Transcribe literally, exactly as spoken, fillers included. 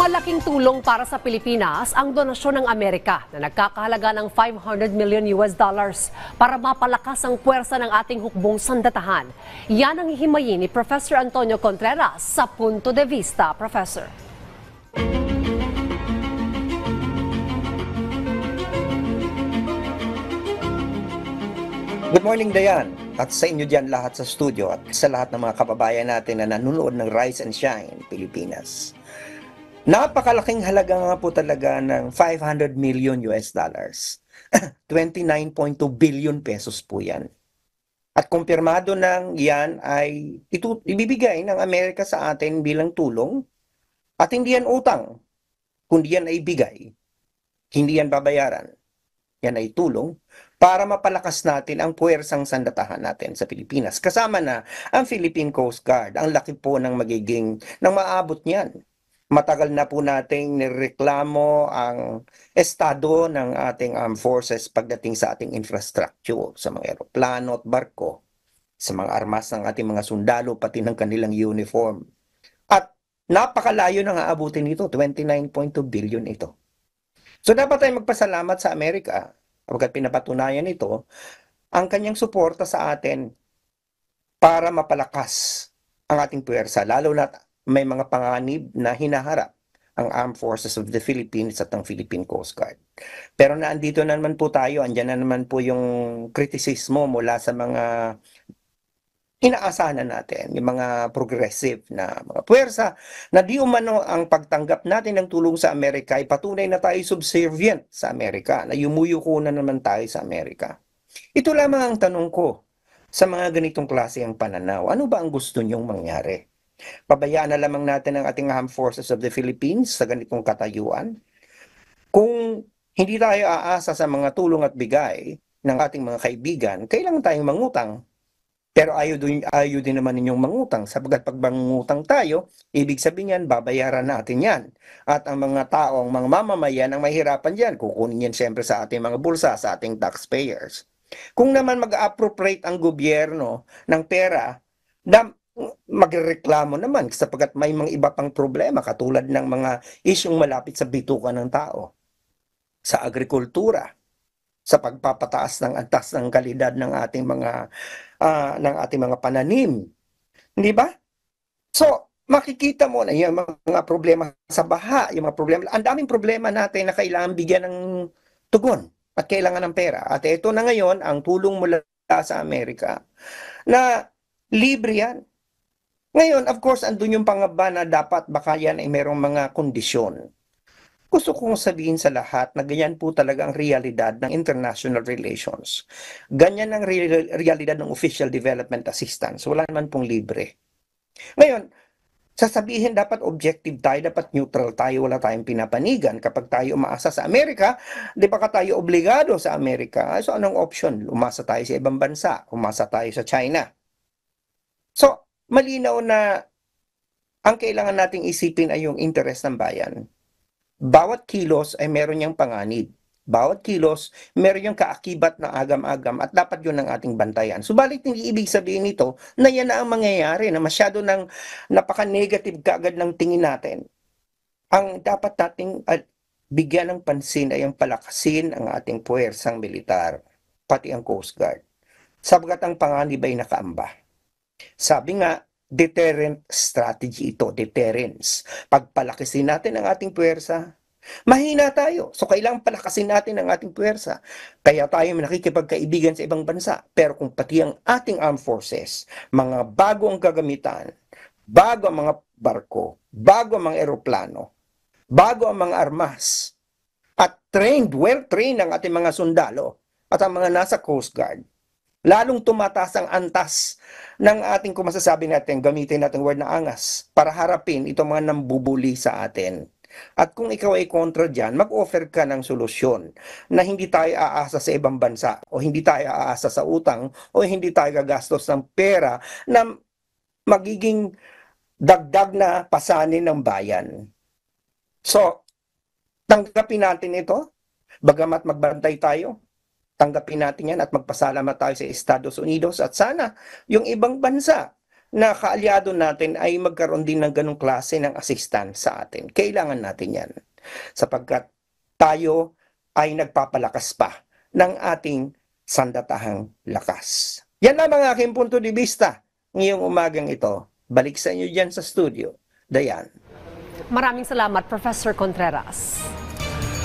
Malaking tulong para sa Pilipinas ang donasyon ng Amerika na nagkakahalaga ng five hundred million U S dollars para mapalakas ang puwersa ng ating hukbong sandatahan. Yan ang hihimayin ni Professor Antonio Contreras sa Punto de Vista. Professor. Good morning, Dayan, at sa inyo dyan lahat sa studio at sa lahat ng mga kababayan natin na nanonood ng Rise and Shine Pilipinas. Napakalaking halaga nga po talaga ng five hundred million U S dollars. twenty-nine point two billion pesos po yan. At kumpirmado ng yan ay ito, ibibigay ng Amerika sa atin bilang tulong at hindi yan utang, kundi yan ay bigay. Hindi yan babayaran. Yan ay tulong para mapalakas natin ang puwersang sandatahan natin sa Pilipinas. Kasama na ang Philippine Coast Guard. Ang laki po ng magiging, ng maabot niyan. Matagal na po nating nireklamo ang estado ng ating armed forces pagdating sa ating infrastructure, sa mga eroplano at barko, sa mga armas ng ating mga sundalo, pati ng kanilang uniform. At napakalayo na nga abutin ito, twenty-nine point two billion ito. So dapat tayo magpasalamat sa Amerika kapag pinapatunayan ito ang kanyang suporta sa atin para mapalakas ang ating puwersa, lalo na may mga panganib na hinaharap ang Armed Forces of the Philippines at ang Philippine Coast Guard. Pero naandito na naman po tayo, andyan na naman po yung kritisismo mula sa mga inaasahan natin, yung mga progressive na mga puwersa, na di umano ang pagtanggap natin ng tulong sa Amerika ay patunay na tayo subservient sa Amerika, na yumuyuko na naman tayo sa Amerika. Ito lamang ang tanong ko sa mga ganitong klase ang pananaw. Ano ba ang gusto nyong mangyari? Pabayaan na lamang natin ang ating Armed Forces of the Philippines sa ganitong katayuan? Kung hindi tayo aasa sa mga tulong at bigay ng ating mga kaibigan, kailangan tayong mangutang. Pero ayaw din, ayaw din naman ninyong mangutang, sapagkat pag mangutang tayo, ibig sabihin yan, babayaran natin yan. At ang mga taong, mga mamamayan ang mahirapan dyan, kukunin yan siyempre sa ating mga bulsa, sa ating taxpayers. Kung naman mag-appropriate ang gobyerno ng pera, na magreklamo naman sapagkat may mga iba pang problema katulad ng mga isyong malapit sa bituka ng tao, sa agrikultura, sa pagpapataas ng antas ng kalidad ng ating mga uh, ng ating mga pananim, hindi ba? So makikita mo na yung mga problema sa baha, yung mga problema, ang daming problema natin na kailangan bigyan ng tugon at kailangan ng pera. At ito na ngayon ang tulong mula sa Amerika na libre yan. Ngayon, of course, andun yung pangamba na dapat baka yan ay merong mga kondisyon. Gusto kong sabihin sa lahat na ganyan po talaga ang realidad ng international relations. Ganyan ang re realidad ng official development assistance. Wala naman pong libre. Ngayon, sasabihin dapat objective tayo, dapat neutral tayo, wala tayong pinapanigan. Kapag tayo umaasa sa Amerika, di ba ka tayo obligado sa Amerika? So anong option? Umasa tayo sa ibang bansa, umasa tayo sa China. So, malinaw na ang kailangan nating isipin ay yung interes ng bayan. Bawat kilos ay meron niyang panganib. Bawat kilos, meron niyang kaakibat na agam-agam at dapat yun ang ating bantayan. Subalit hindi ibig sabihin nito na yan na ang mangyayari, na masyado ng napaka-negative kaagad ng tingin natin. Ang dapat nating uh, bigyan ng pansin ay ang palakasin ang ating puwersang militar, pati ang Coast Guard. Sabagat ang panganib ay nakaamba. Sabi nga, deterrent strategy ito, deterrence. Pagpalakasin natin ang ating puwersa, mahina tayo. So kailangan palakasin natin ang ating puwersa. Kaya tayo nakikipagkaibigan sa ibang bansa. Pero kung pati ang ating armed forces, mga bago ang gagamitan, bago ang mga barko, bago ang mga eroplano, bago ang mga armas, at trained, well-trained ang ating mga sundalo at ang mga nasa Coast Guard, lalong tumataas ang antas ng ating, kung masasabi natin, gamitin natin word na angas, para harapin itong mga nambubuli sa atin. At kung ikaw ay kontra dyan, mag-offer ka ng solusyon na hindi tayo aasa sa ibang bansa, o hindi tayo aasa sa utang, o hindi tayo gagastos ng pera na magiging dagdag na pasanin ng bayan. So, tanggapin natin ito, bagamat magbantay tayo, tanggapin natin yan at magpasalamat tayo sa Estados Unidos at sana yung ibang bansa na kaalyado natin ay magkaroon din ng ganong klase ng assistance sa atin. Kailangan natin yan. Sapagkat tayo ay nagpapalakas pa ng ating sandatahang lakas. Yan lamang aking punto de vista ngayong umagang ito. Balik sa inyo dyan sa studio. Dayan. Maraming salamat, Professor Contreras.